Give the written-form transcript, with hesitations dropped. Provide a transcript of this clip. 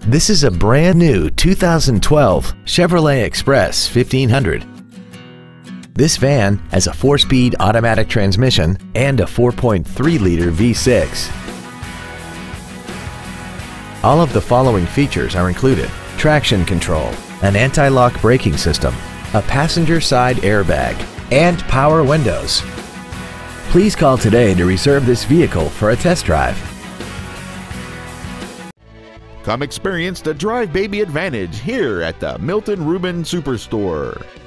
This is a brand new 2012 Chevrolet Express 1500. This van has a 4-speed automatic transmission and a 4.3-liter V6. All of the following features are included: traction control, an anti-lock braking system, a passenger side airbag, and power windows. Please call today to reserve this vehicle for a test drive. Come experience the Drive Baby advantage here at the Milton Ruben Superstore.